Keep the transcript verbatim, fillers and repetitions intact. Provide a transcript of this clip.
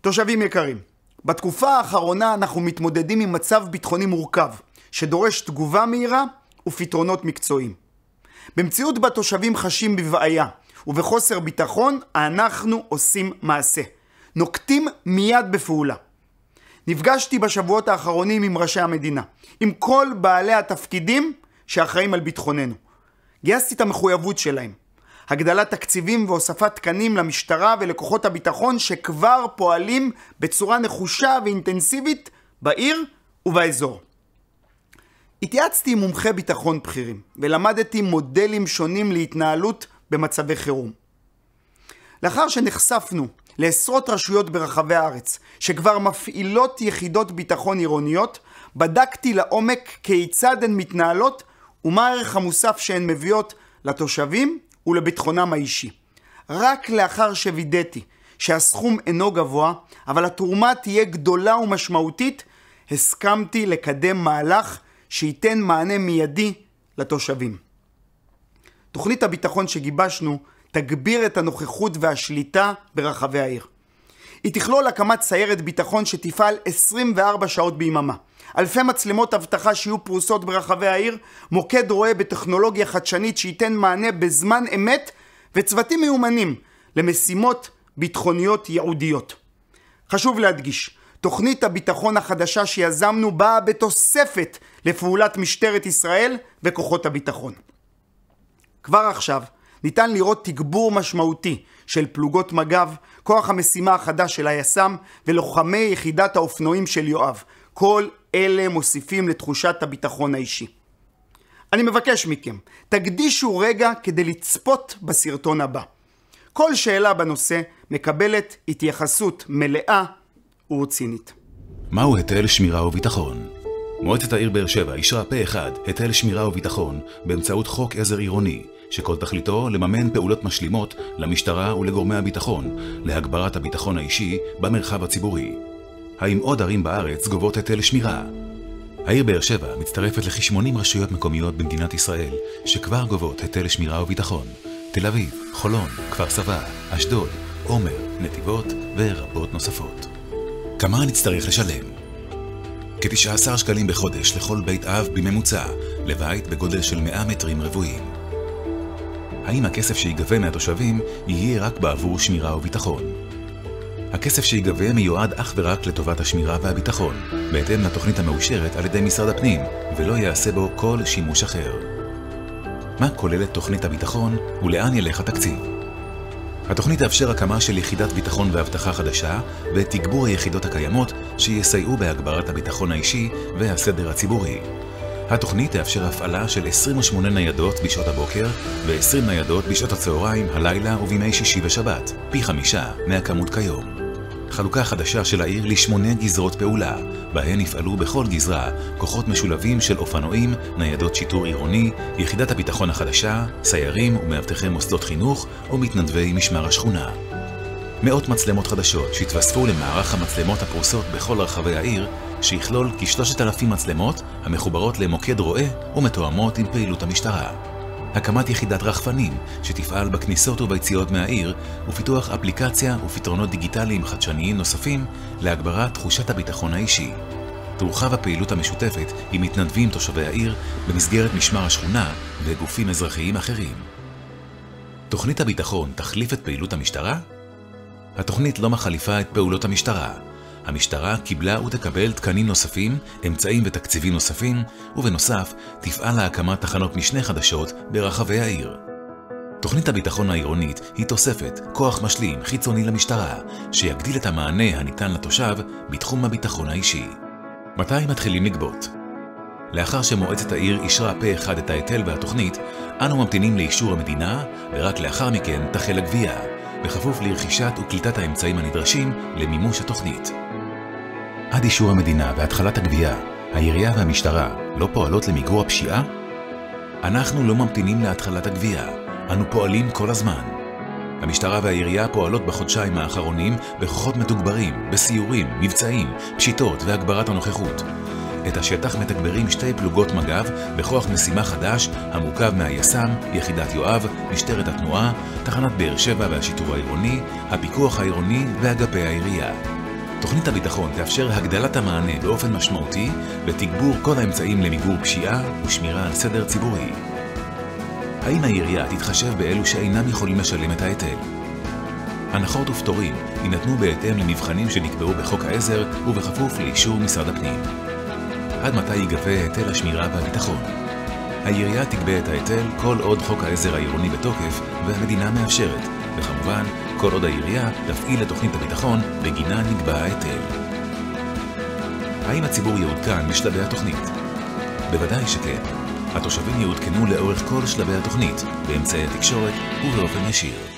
תושבים יקרים, בתקופה האחרונה אנחנו מתמודדים עם מצב ביטחוני מורכב, שדורש תגובה מהירה ופתרונות מקצועיים. במציאות בה תושבים חשים בבעיה ובחוסר ביטחון, אנחנו עושים מעשה. נוקטים מיד בפעולה. נפגשתי בשבועות האחרונים עם ראשי המדינה, עם כל בעלי התפקידים שאחראים על ביטחוננו. גייסתי את המחויבות שלהם. הגדלת תקציבים והוספת תקנים למשטרה ולכוחות הביטחון שכבר פועלים בצורה נחושה ואינטנסיבית בעיר ובאזור. התייעצתי עם מומחי ביטחון בכירים ולמדתי מודלים שונים להתנהלות במצבי חירום. לאחר שנחשפנו לעשרות רשויות ברחבי הארץ שכבר מפעילות יחידות ביטחון עירוניות, בדקתי לעומק כיצד הן מתנהלות ומה הערך המוסף שהן מביאות לתושבים ולביטחונם האישי. רק לאחר שווידאתי שהסכום אינו גבוה, אבל התרומה תהיה גדולה ומשמעותית, הסכמתי לקדם מהלך שייתן מענה מיידי לתושבים. תוכנית הביטחון שגיבשנו תגביר את הנוכחות והשליטה ברחבי העיר. היא תכלול הקמת סיירת ביטחון שתפעל עשרים וארבע שעות ביממה. אלפי מצלמות אבטחה שיהיו פרוסות ברחבי העיר, מוקד רואה בטכנולוגיה חדשנית שייתן מענה בזמן אמת, וצוותים מיומנים למשימות ביטחוניות ייעודיות. חשוב להדגיש, תוכנית הביטחון החדשה שיזמנו באה בתוספת לפעולת משטרת ישראל וכוחות הביטחון. כבר עכשיו ניתן לראות תגבור משמעותי של פלוגות מג"ב, כוח המשימה החדש של היס"מ ולוחמי יחידת האופנועים של יואב. כל אלה מוסיפים לתחושת הביטחון האישי. אני מבקש מכם, תקדישו רגע כדי לצפות בסרטון הבא. כל שאלה בנושא מקבלת התייחסות מלאה ורצינית. מהו היטל שמירה וביטחון? מועצת העיר באר שבע אישרה פה אחד היטל שמירה וביטחון באמצעות חוק עזר עירוני, שכל תכליתו לממן פעולות משלימות למשטרה ולגורמי הביטחון להגברת הביטחון האישי במרחב הציבורי. האם עוד ערים בארץ גובות היטל שמירה? העיר באר שבע מצטרפת לכ-שמונים רשויות מקומיות במדינת ישראל שכבר גובות היטל שמירה וביטחון. תל אביב, חולון, כפר סבא, אשדוד, עומר, נתיבות ורבות נוספות. כמה נצטרך לשלם? כ-תשעה עשר שקלים בחודש לכל בית אב בממוצע, לבית בגודל של מאה מטרים רבועים. האם הכסף שיגבה מהתושבים יהיה רק בעבור שמירה וביטחון? הכסף שיגבה מיועד אך ורק לטובת השמירה והביטחון, בהתאם לתוכנית המאושרת על ידי משרד הפנים, ולא יעשה בו כל שימוש אחר. מה כוללת תוכנית הביטחון ולאן ילך התקציב? התוכנית תאפשר הקמה של יחידת ביטחון ואבטחה חדשה ותגבור היחידות הקיימות שיסייעו בהגברת הביטחון האישי והסדר הציבורי. התוכנית תאפשר הפעלה של עשרים ושמונה ניידות בשעות הבוקר ו-עשרים ניידות בשעות הצהריים, הלילה ובימי שישי ושבת, פי חמישה מהכמות כיום. חלוקה חדשה של העיר לשמונה גזרות פעולה, בהן יפעלו בכל גזרה כוחות משולבים של אופנועים, ניידות שיטור עירוני, יחידת הביטחון החדשה, סיירים ומאבטחי מוסדות חינוך ומתנדבי משמר השכונה. מאות מצלמות חדשות שהתווספו למערך המצלמות הפרוסות בכל רחבי העיר, שיכלול כ-שלושת אלפים מצלמות המחוברות למוקד רואה ומתואמות עם פעילות המשטרה. הקמת יחידת רחפנים שתפעל בכניסות וביציאות מהעיר, ופיתוח אפליקציה ופתרונות דיגיטליים חדשניים נוספים להגברת תחושת הביטחון האישי. תורחב הפעילות המשותפת עם מתנדבים תושבי העיר במסגרת משמר השכונה וגופים אזרחיים אחרים. תוכנית הביטחון תחליף את פעילות המשטרה? התוכנית לא מחליפה את פעולות המשטרה. המשטרה קיבלה ותקבל תקנים נוספים, אמצעים ותקציבים נוספים, ובנוסף תפעל להקמת תחנות משנה חדשות ברחבי העיר. תוכנית הביטחון העירונית היא תוספת כוח משלים חיצוני למשטרה, שיגדיל את המענה הניתן לתושב בתחום הביטחון האישי. מתי מתחילים לגבות? לאחר שמועצת העיר אישרה פה אחד את ההיטל והתוכנית, אנו ממתינים לאישור המדינה, ורק לאחר מכן תחל הגבייה, בכפוף לרכישת וקליטת האמצעים הנדרשים למימוש התוכנית. עד אישור המדינה והתחלת הגבייה, העירייה והמשטרה לא פועלות למיגור הפשיעה? אנחנו לא ממתינים להתחלת הגבייה, אנו פועלים כל הזמן. המשטרה והעירייה פועלות בחודשיים האחרונים בכוחות מתוגברים, בסיורים, מבצעים, פשיטות והגברת הנוכחות. את השטח מתגברים שתי פלוגות מג"ב בכוח משימה חדש המורכב מהיס"מ, יחידת יואב, משטרת התנועה, תחנת באר שבע והשיטור העירוני, הפיקוח העירוני ואגפי העירייה. תוכנית הביטחון תאפשר הגדלת המענה באופן משמעותי ותגבור כל האמצעים למיגור פשיעה ושמירה על סדר ציבורי. האם העירייה תתחשב באלו שאינם יכולים לשלם את ההיטל? הנחות ופטורים יינתנו בהתאם למבחנים שנקבעו בחוק העזר ובכפוף לאישור משרד הפנים. עד מתי ייגבה היטל השמירה והביטחון? העירייה תגבה את ההיטל כל עוד חוק העזר העירוני בתוקף והמדינה מאפשרת, וכמובן כל עוד העירייה תפעיל את תוכנית הביטחון בגינה נקבע ההיטל. האם הציבור יעודכן בשלבי התוכנית? בוודאי שכן. התושבים יעודכנו לאורך כל שלבי התוכנית, באמצעי התקשורת ובאופן ישיר.